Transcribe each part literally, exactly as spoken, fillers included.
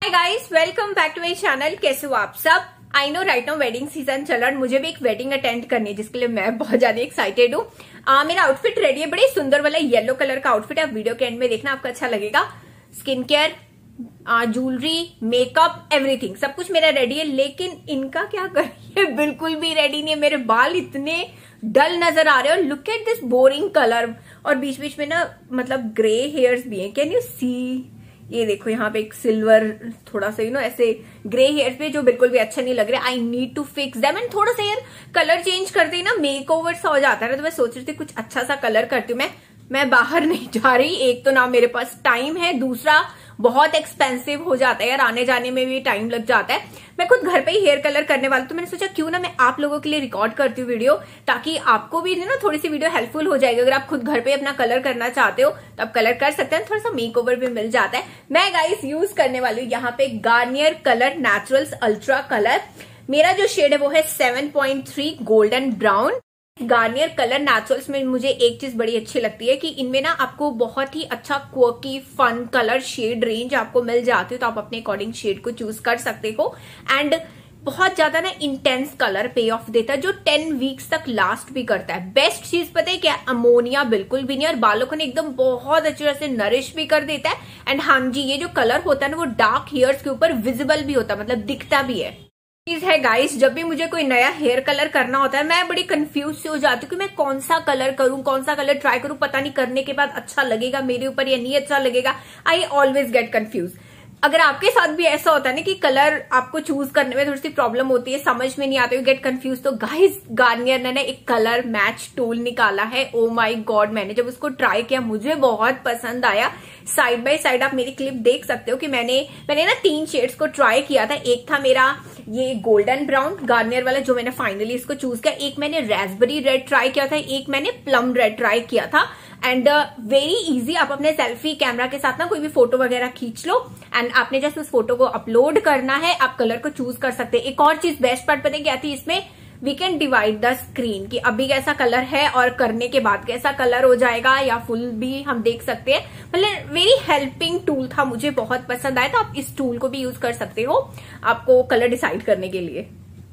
Hi guys, welcome back to my channel. कैसे हो आप सब? I know right now wedding season चल रहा है, मुझे भी एक वेडिंग अटेंड करनी है जिसके लिए मैं बहुत ज्यादा एक्साइटेड हूँ। मेरा आउटफिट रेडी है, बड़े सुंदर वाला येलो कलर का आउटफिट है। वीडियो के एंड में देखना, आपको अच्छा लगेगा। Skin care, jewellery, makeup, everything सब कुछ मेरा रेडी है। लेकिन इनका क्या करिए, बिल्कुल भी रेडी नहीं है। मेरे बाल इतने डल नजर आ रहे हैं और look at this boring colour, और बीच बीच में ना मतलब ग्रे हेयर्स भी हैं। Can you see? ये देखो यहाँ पे एक सिल्वर थोड़ा सा यू नो ऐसे ग्रे हेयर्स पे जो बिल्कुल भी अच्छा नहीं लग रहा है। I need to fix them. And थोड़ा सा यार कलर चेंज करते ही ना मेक ओवर सा हो जाता है। तो मैं सोच रही थी कुछ अच्छा सा कलर करती हूँ। मैं मैं बाहर नहीं जा रही। एक तो ना मेरे पास टाइम है, दूसरा बहुत एक्सपेंसिव हो जाता है यार, आने जाने में भी टाइम लग जाता है। मैं खुद घर पे ही हेयर कलर करने वाली, तो मैंने सोचा क्यों ना मैं आप लोगों के लिए रिकॉर्ड करती हूँ वीडियो, ताकि आपको भी ना थोड़ी सी वीडियो हेल्पफुल हो जाएगी। अगर आप खुद घर पे अपना कलर करना चाहते हो तो आप कलर कर सकते हैं, थोड़ा सा मेक ओवर भी मिल जाता है। मैं गाइस यूज करने वाली हूँ यहाँ पे Garnier Color Naturals Ultra Color. मेरा जो शेड है वो है seven point three golden brown. Garnier Color Naturals में मुझे एक चीज बड़ी अच्छी लगती है कि इनमें ना आपको बहुत ही अच्छा quirky fun colour shade range आपको मिल जाती है, तो आप अपने अकॉर्डिंग शेड को चूज कर सकते हो। एंड बहुत ज्यादा ना इंटेंस कलर पे ऑफ देता है जो टेन वीक्स तक लास्ट भी करता है। बेस्ट चीज पता है क्या? अमोनिया बिल्कुल भी नहीं, और बालों को एकदम बहुत अच्छी तरह से नरिश भी कर देता है। एंड हाँ जी, ये जो कलर होता है ना वो डार्क हेयर्स के ऊपर विजिबल भी होता है, मतलब दिखता भी है। चीज है गाइस, जब भी मुझे कोई नया हेयर कलर करना होता है मैं बड़ी कंफ्यूज से हो जाती हूँ कि मैं कौन सा कलर करूं, कौन सा कलर ट्राई करूं। पता नहीं करने के बाद अच्छा लगेगा मेरे ऊपर या नहीं अच्छा लगेगा। I always get confuse. अगर आपके साथ भी ऐसा होता है ना कि कलर आपको चूज करने में थोड़ी सी प्रॉब्लम होती है, समझ में नहीं आता, यू गेट कंफ्यूज, तो गाइस गार्नियर ने ना एक कलर मैच टूल निकाला है। ओ माय गॉड, मैंने जब उसको ट्राई किया मुझे बहुत पसंद आया। साइड बाय साइड आप मेरी क्लिप देख सकते हो कि मैंने मैंने ना तीन शेड्स को ट्राई किया था। एक था मेरा ये गोल्डन ब्राउन गार्नियर वाला जो मैंने फाइनली इसको चूज किया। एक मैंने रेस्पबेरी रेड ट्राई किया था, एक मैंने प्लम रेड ट्राई किया था। एंड वेरी इजी, आप अपने सेल्फी कैमरा के साथ ना कोई भी फोटो वगैरह खींच लो एंड आपने जस्ट उस फोटो को अपलोड करना है, आप कलर को चूज कर सकते हैं। एक और चीज बेस्ट पार्ट पता है क्या थी इसमें? We can divide the screen कि अभी कैसा कलर है और करने के बाद कैसा कलर हो जाएगा, या फुल भी हम देख सकते हैं। मतलब वेरी हेल्पिंग टूल था, मुझे बहुत पसंद आया। तो आप इस टूल को भी यूज कर सकते हो आपको कलर डिसाइड करने के लिए।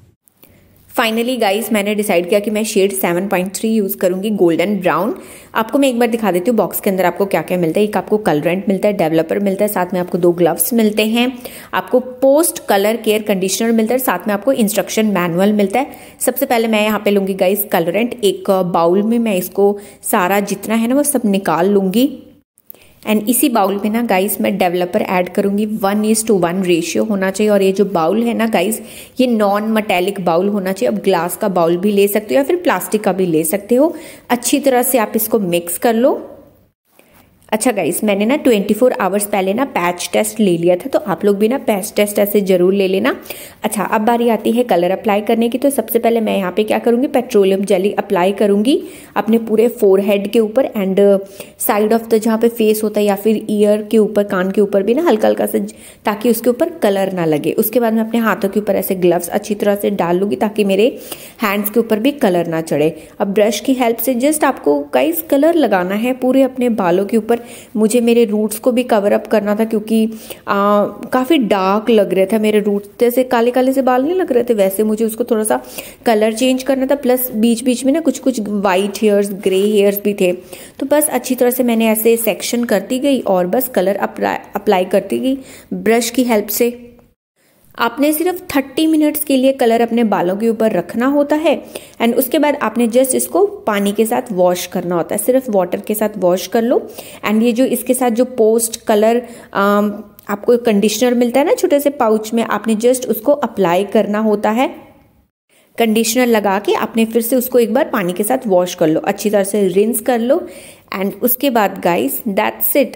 फाइनली गाइस मैंने डिसाइड किया कि मैं shade seven point three use करूंगी गोल्डन ब्राउन। आपको मैं एक बार दिखा देती हूँ बॉक्स के अंदर आपको क्या क्या मिलता है। एक आपको कलरेंट मिलता है, डेवलपर मिलता है, साथ में आपको दो ग्लव्स मिलते हैं, आपको पोस्ट कलर केयर कंडीशनर मिलता है, साथ में आपको इंस्ट्रक्शन मैनुअल मिलता है। सबसे पहले मैं यहाँ पे लूंगी गाइस कलरेंट। एक बाउल में मैं इसको सारा जितना है ना वो सब निकाल लूंगी। एंड इसी बाउल में ना गाइस मैं डेवलपर ऐड करूंगी। One is to one ratio होना चाहिए। और ये जो बाउल है ना गाइस ये नॉन मेटेलिक बाउल होना चाहिए। अब ग्लास का बाउल भी ले सकते हो या फिर प्लास्टिक का भी ले सकते हो। अच्छी तरह से आप इसको मिक्स कर लो। अच्छा गाइस, मैंने ना ट्वेंटी फोर आवर्स पहले ना पैच टेस्ट ले लिया था, तो आप लोग भी ना पैच टेस्ट ऐसे जरूर ले लेना। अच्छा, अब बारी आती है कलर अप्लाई करने की। तो सबसे पहले मैं यहाँ पे क्या करूँगी, पेट्रोलियम जेली अप्लाई करूँगी अपने पूरे फोरहेड के ऊपर एंड साइड ऑफ द जहाँ पे फेस होता है या फिर ईयर के ऊपर, कान के ऊपर भी ना हल्का हल्का से, ताकि उसके ऊपर कलर ना लगे। उसके बाद मैं अपने हाथों के ऊपर ऐसे ग्लव्स अच्छी तरह से डाल लूँगी ताकि मेरे हैंड्स के ऊपर भी कलर ना चढ़े। अब ब्रश की हेल्प से जस्ट आपको गाइस कलर लगाना है पूरे अपने बालों के ऊपर। मुझे मेरे रूट्स को भी कवर अप करना था क्योंकि आ, काफ़ी डार्क लग रहे थे मेरे रूट्स, जैसे काले काले से बाल नहीं लग रहे थे वैसे मुझे उसको थोड़ा सा कलर चेंज करना था। प्लस बीच बीच में ना कुछ कुछ वाइट हेयर्स, ग्रे हेयर्स भी थे। तो बस अच्छी तरह से मैंने ऐसे सेक्शन करती गई और बस कलर अप्लाई अप्लाई करती गई ब्रश की हेल्प से। आपने सिर्फ थर्टी मिनट्स के लिए कलर अपने बालों के ऊपर रखना होता है एंड उसके बाद आपने जस्ट इसको पानी के साथ वॉश करना होता है। सिर्फ वाटर के साथ वॉश कर लो। एंड ये जो इसके साथ जो पोस्ट कलर आपको कंडीशनर मिलता है ना छोटे से पाउच में, आपने जस्ट उसको अप्लाई करना होता है। कंडीशनर लगा के आपने फिर से उसको एक बार पानी के साथ वॉश कर लो, अच्छी तरह से रिंस कर लो। एंड उसके बाद guys that's it,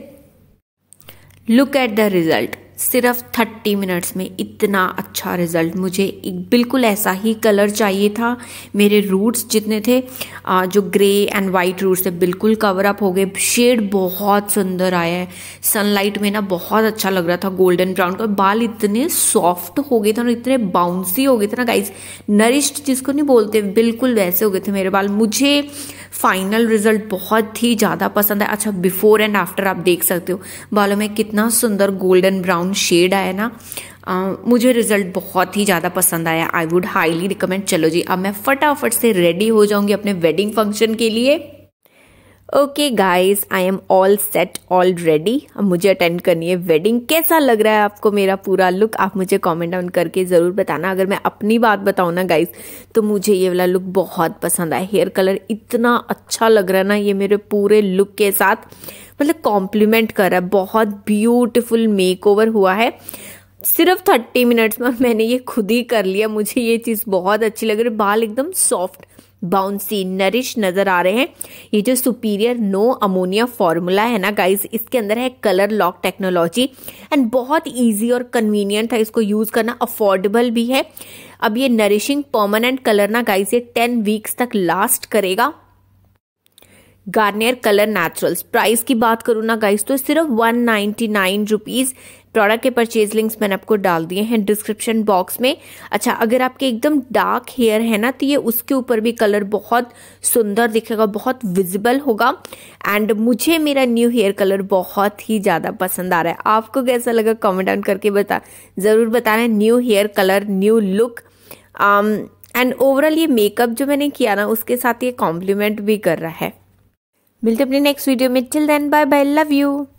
look at the result. सिर्फ थर्टी मिनट्स में इतना अच्छा रिजल्ट। मुझे एक बिल्कुल ऐसा ही कलर चाहिए था। मेरे रूट्स जितने थे जो ग्रे एंड वाइट रूट्स थे बिल्कुल कवर अप हो गए। शेड बहुत सुंदर आया है, सनलाइट में ना बहुत अच्छा लग रहा था गोल्डन ब्राउन का। बाल इतने सॉफ्ट हो गए थे ना, इतने बाउंसी हो गए थे ना गाइस, नरिश्ड जिसको नहीं बोलते, बिल्कुल वैसे हो गए थे मेरे बाल। मुझे फाइनल रिजल्ट बहुत ही ज़्यादा पसंद है। अच्छा, बिफोर एंड आफ्टर आप देख सकते हो बालों में कितना सुंदर गोल्डन ब्राउन ब्राउन शेड आया ना, uh, मुझे रिजल्ट बहुत ही ज़्यादा पसंद आया। I would highly recommend. चलो जी, अब मैं फटाफट से रेडी हो जाऊंगी अपने वेडिंग फंक्शन के लिए। Okay guys, I am all set all ready. अब मुझे अटेंड करनी है वेडिंग। कैसा लग रहा है आपको मेरा पूरा लुक? आप मुझे कमेंट डाउन करके ज़रूर बताना। अगर मैं अपनी बात बताऊँ ना गाइज, तो मुझे ये वाला लुक बहुत पसंद आया। हेयर कलर इतना अच्छा लग रहा है ना, ये मेरे पूरे लुक के साथ मतलब कॉम्प्लीमेंट कर रहा है। बहुत ब्यूटिफुल मेकओवर हुआ है। सिर्फ थर्टी मिनट्स में मैंने ये खुद ही कर लिया। मुझे ये चीज़ बहुत अच्छी लग रही है। बाल एकदम सॉफ्ट, बाउंसी, नरिश नजर आ रहे हैं। ये जो सुपीरियर नो अमोनिया फॉर्मूला है ना गाइस, इसके अंदर है कलर लॉक टेक्नोलॉजी एंड बहुत इजी और कन्वीनियंट है इसको यूज करना, अफोर्डेबल भी है। अब ये नरिशिंग परमानेंट कलर ना गाइस, ये टेन वीक्स तक लास्ट करेगा। गार्नियर कलर नेचुरल्स, प्राइस की बात करूँ ना गाइस, तो सिर्फ one ninety nine rupees. Product के परचेज लिंक्स मैंने आपको डाल दिए हैं डिस्क्रिप्शन बॉक्स में। अच्छा, अगर आपके एकदम डार्क हेयर है ना, तो ये उसके ऊपर भी कलर बहुत सुंदर दिखेगा, बहुत विजिबल होगा। एंड मुझे मेरा न्यू हेयर कलर बहुत ही ज्यादा पसंद आ रहा है। आपको कैसा लगा कमेंट डाउन करके बता जरूर बताना। New hair colour, new look and overall ये मेकअप जो मैंने किया ना, उसके साथ ये कॉम्प्लीमेंट भी कर रहा है। मिलते अपने नेक्स्ट वीडियो में। Till then bye bye, love you.